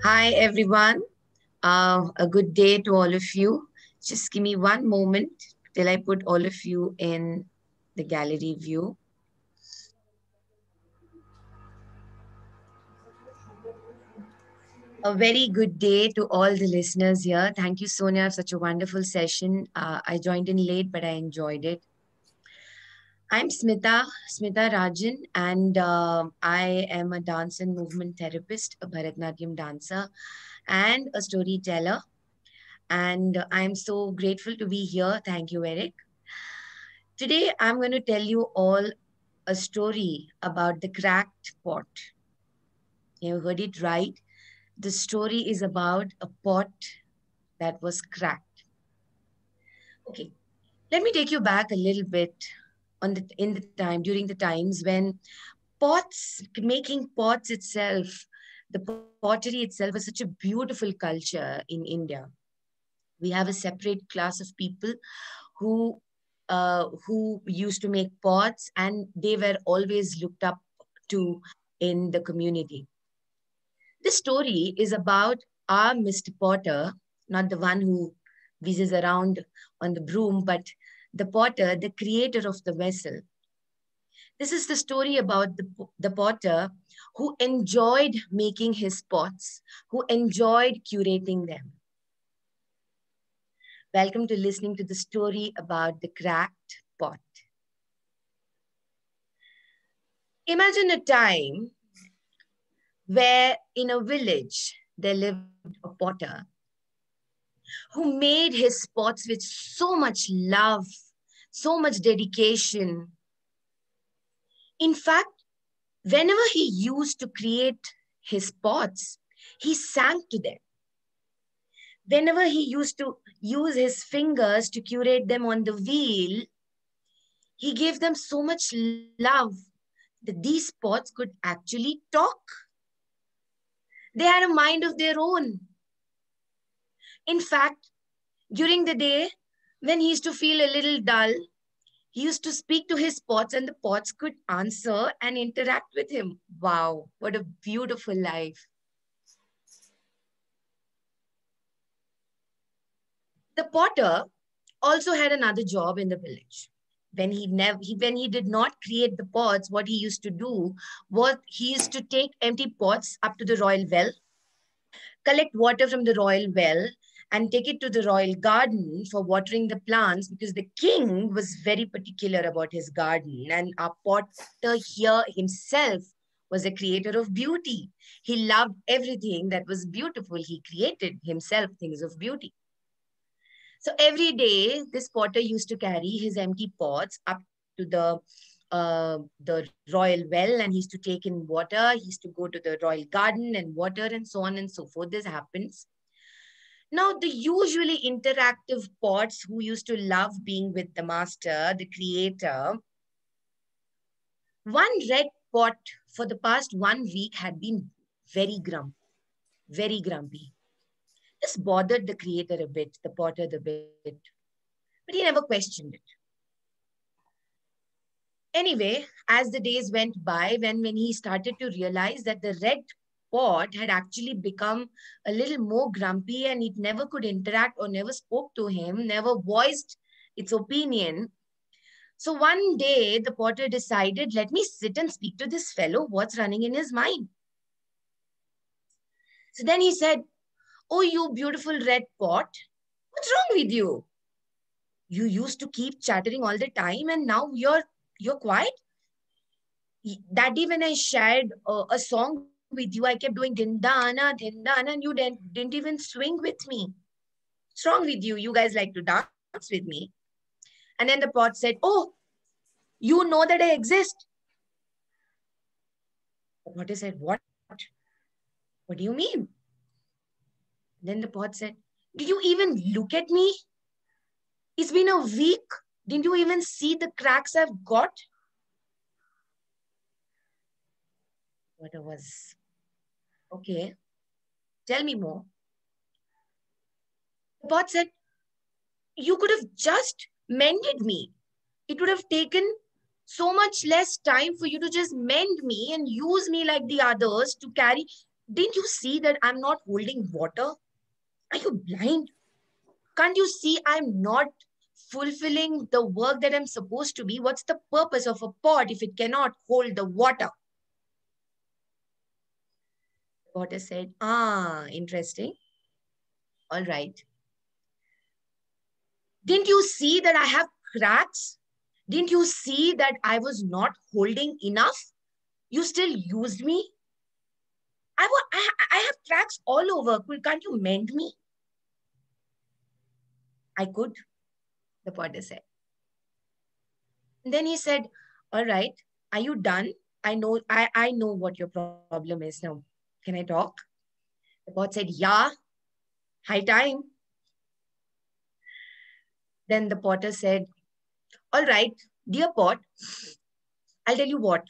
Hi, everyone. A good day to all of you. Just give me one moment till I put all of you in the gallery view. A very good day to all the listeners here. Thank you, Sonia, for such a wonderful session. I joined in late, but I enjoyed it. I'm Smita Rajan, and I am a dance and movement therapist, a Bharatanatyam dancer, and a storyteller. And I'm so grateful to be here. Thank you, Eric. Today, I'm going to tell you all a story about the cracked pot. You heard it right. The story is about a pot that was cracked. Okay, let me take you back a little bit during the times when making pots itself, the pottery itself was such a beautiful culture in India. We have a separate class of people who who used to make pots, and they were always looked up to in the community. This story is about our Mr. Potter, not the one who whizzes around on the broom, but the potter, the creator of the vessel. This is the story about the potter who enjoyed making his pots, who enjoyed curating them. Welcome to listening to the story about the cracked pot. Imagine a time where in a village there lived a potter who made his pots with so much love, so much dedication. In fact, whenever he used to create his pots, he sang to them. Whenever he used to use his fingers to curate them on the wheel, he gave them so much love that these pots could actually talk. They had a mind of their own. In fact, during the day, when he used to feel a little dull, he used to speak to his pots and the pots could answer and interact with him. Wow, what a beautiful life. The potter also had another job in the village. When he did not create the pots, what he used to do was he used to take empty pots up to the royal well, collect water from the royal well, and take it to the royal garden for watering the plants because the king was very particular about his garden. And our potter here himself was a creator of beauty. He loved everything that was beautiful. He created himself things of beauty. So every day, this potter used to carry his empty pots up to the royal well, and he used to take in water. He used to go to the royal garden and water, and so on and so forth. This happens. Now, the usually interactive pots who used to love being with the master, the creator, one red pot for the past 1 week had been very grumpy, very grumpy. This bothered the creator a bit, the potter a bit, but he never questioned it. Anyway, as the days went by, when he started to realize that the red pot had actually become a little more grumpy and it never could interact or never spoke to him, never voiced its opinion. So one day the potter decided, let me sit and speak to this fellow, what's running in his mind. So then he said, oh, you beautiful red pot, what's wrong with you? You used to keep chattering all the time and now you're quiet. That day when I shared a song with you, I kept doing dindana, dindana, and you didn't even swing with me. What's wrong with you? You guys like to dance with me. And then the pot said, oh, you know that I exist. The potter said, what? What do you mean? Then the pot said, did you even look at me? It's been a week. Didn't you even see the cracks I've got? What was, okay, tell me more. The pot said, you could have just mended me. It would have taken so much less time for you to just mend me and use me like the others to carry. Didn't you see that I'm not holding water? Are you blind? Can't you see I'm not fulfilling the work that I'm supposed to be? What's the purpose of a pot if it cannot hold the water? The potter said, ah, interesting. All right. Didn't you see that I have cracks? Didn't you see that I was not holding enough? You still used me? I have cracks all over. Can't you mend me? I could, the potter said. And then he said, all right, are you done? I know what your problem is now. Can I talk? The pot said, yeah, high time. Then the potter said, all right, dear pot, I'll tell you what.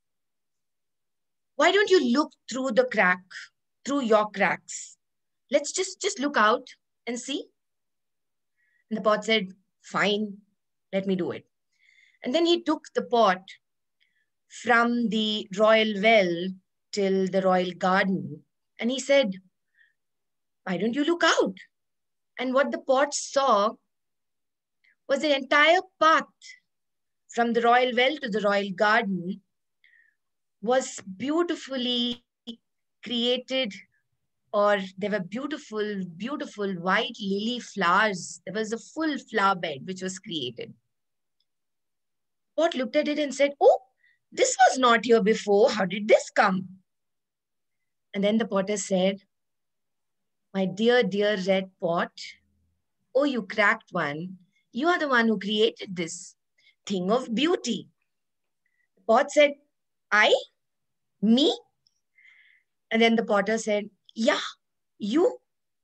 Why don't you look through the crack, through your cracks? Let's just look out and see. And the pot said, fine, let me do it. And then he took the pot from the royal well till the royal garden. And he said, why don't you look out? And what the pot saw was an entire path from the royal well to the royal garden was beautifully created, or there were beautiful white lily flowers. There was a full flower bed which was created. Pot looked at it and said, oh, this was not here before. How did this come? And then the potter said, my dear red pot, oh, you cracked one. You are the one who created this thing of beauty. The pot said, I? Me? And then the potter said, yeah, you.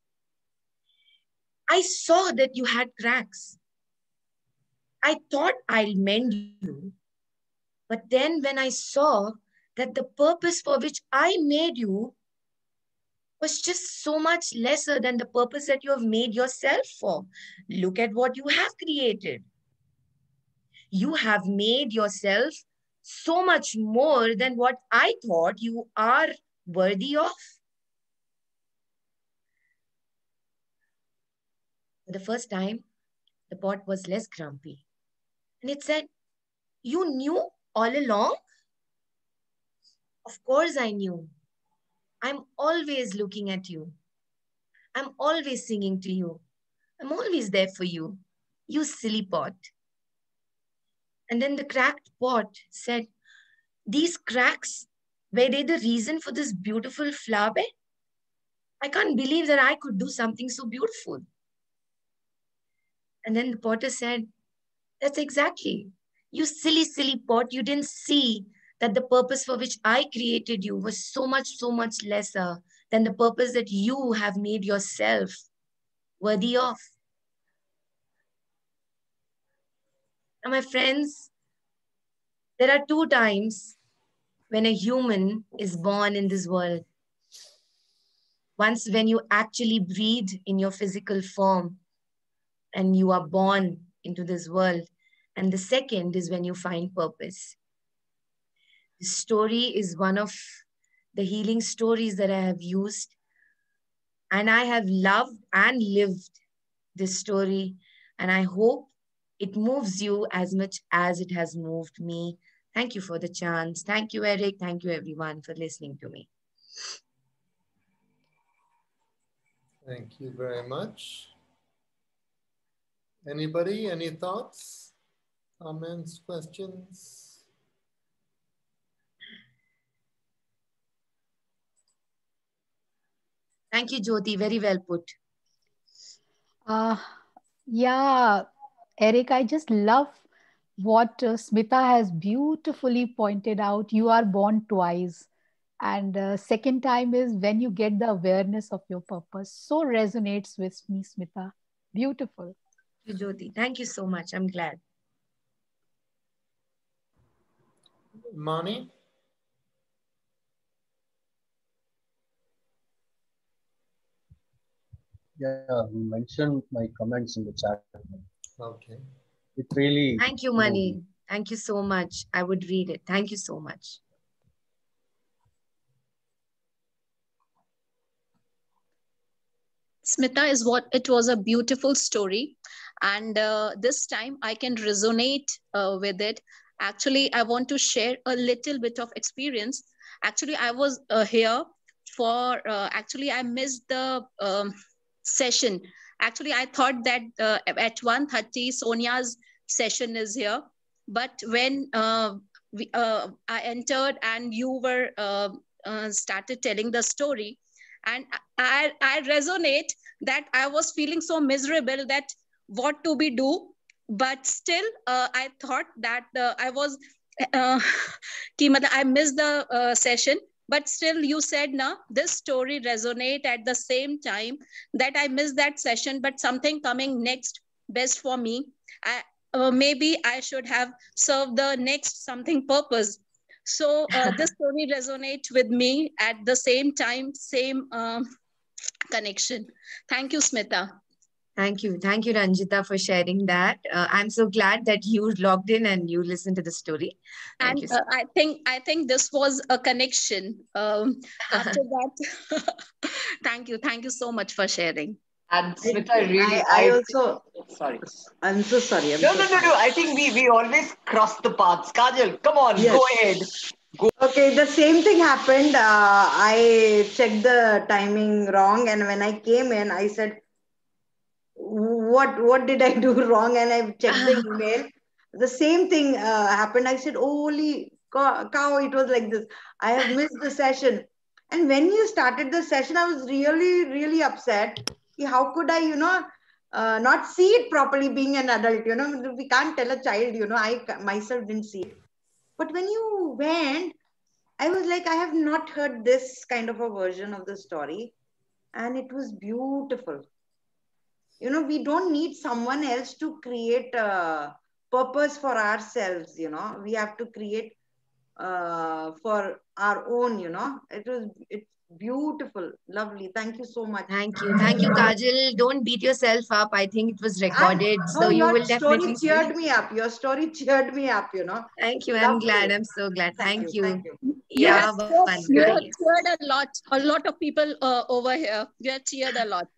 I saw that you had cracks. I thought I'll mend you. But then when I saw that the purpose for which I made you was just so much lesser than the purpose that you have made yourself for. Look at what you have created. You have made yourself so much more than what I thought you are worthy of. For the first time, the pot was less grumpy. And it said, you knew all along? Of course I knew. I'm always looking at you. I'm always singing to you. I'm always there for you. You silly pot. And then the cracked pot said, these cracks, were they the reason for this beautiful flower bed? I can't believe that I could do something so beautiful. And then the potter said, that's exactly. You silly pot, you didn't see that the purpose for which I created you was so much lesser than the purpose that you have made yourself worthy of. Now, my friends, there are two times when a human is born in this world. Once when you actually breathe in your physical form and you are born into this world. And the second is when you find purpose. This story is one of the healing stories that I have used. And I have loved and lived this story. And I hope it moves you as much as it has moved me. Thank you for the chance. Thank you, Eric. Thank you, everyone, for listening to me. Thank you very much. Anybody, any thoughts, comments, questions? Thank you, Jyoti. Very well put. Uh, yeah, Eric, I just love what Smita has beautifully pointed out. You are born twice. And second time is when you get the awareness of your purpose. So resonates with me, Smita. Beautiful. Thank you, Jyoti. Thank you so much. I'm glad. Mani? Yeah, you mentioned my comments in the chat. Okay. It really Thank you, moved me. Mani. Thank you so much. I would read it. Thank you so much. Smita, is what it was a beautiful story. And this time I can resonate with it. Actually, I want to share a little bit of experience. Actually, I was here for, actually, I missed the session. Actually, I thought that at 1:30 Sonia's session is here. But when I entered and you were started telling the story, and I resonate that I was feeling so miserable that what to be do, but still I thought that I was uh, I missed the session, but still you said na this story resonate at the same time that I missed that session, but something coming next best for me. Maybe I should have served the next something purpose. So this story resonates with me at the same time, same connection. Thank you, Smita. Thank you. Thank you, Ranjita, for sharing that. I'm so glad that you logged in and you listened to the story. Thank And you. So I think this was a connection. After that, thank you so much for sharing. And Smita, really, I also, sorry. I'm so sorry. No. I think we always cross the paths. Kajal, come on, Yes. go ahead. Okay, the same thing happened. I checked the timing wrong, and when I came in, I said, "What did I do wrong?" And I checked the email. The same thing happened. I said, "Holy cow! It was like this. I have missed the session." And when you started the session, I was really upset. How could I, not see it properly? Being an adult, we can't tell a child. I myself didn't see it. But when you went, I was like, I have not heard this kind of a version of the story. And it was beautiful. We don't need someone else to create a purpose for ourselves. We have to create for our own. It's beautiful, lovely. Thank you so much. thank you. Thank you, Kajal. Don't beat yourself up. I think it was recorded. No, So you your will story definitely see. cheered me up. Your story cheered me up. Thank you. I'm Lovely. glad. I'm so glad. Thank Thank you. you. Thank you. Yeah, You have Vandana, yes. cheered a lot of people over here. You have cheered a lot.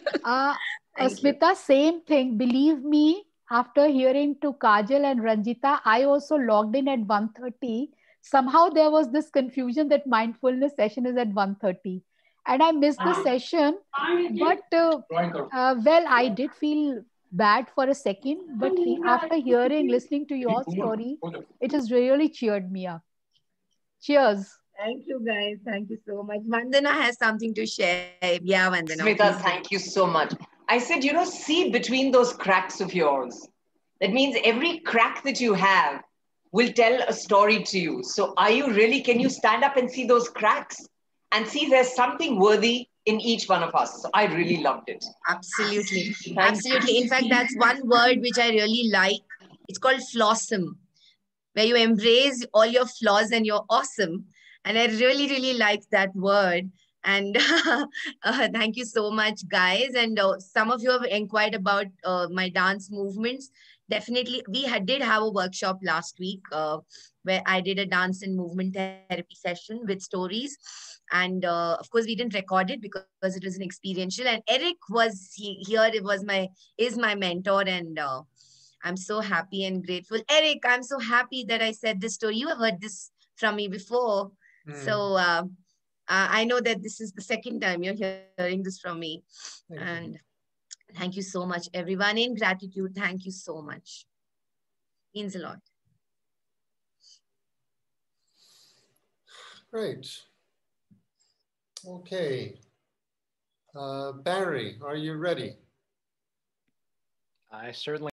Thank you. Smita, same thing. Believe me, after hearing to Kajal and Ranjita, I also logged in at 1:30. Somehow there was this confusion that mindfulness session is at 1:30. And I missed the session. But, well, I did feel bad for a second. But after hearing, listening to your story, it has really cheered me up. Cheers. Thank you, guys. Thank you so much. Vandana has something to share. Yeah, Vandana. Smita, please do. thank you so much. I said, see between those cracks of yours. That means every crack that you have will tell a story to you. So can you stand up and see those cracks and see there's something worthy in each one of us? So I really loved it. Absolutely. Absolutely. In fact, that's one word which I really like. It's called flossom, where you embrace all your flaws and you're awesome. And I really like that word. And thank you so much, guys. And some of you have inquired about my dance movements. Definitely, we did have a workshop last week where I did a dance and movement therapy session with stories. And of course, we didn't record it because it was an experiential. And Eric was here. Is my mentor, and I'm so happy and grateful. Eric, I'm so happy that I said this story. You have heard this from me before. So I know that this is the second time you're hearing this from me. And thank you so much, everyone. In gratitude, thank you so much. Means a lot. Great. Okay. Barry, are you ready? I certainly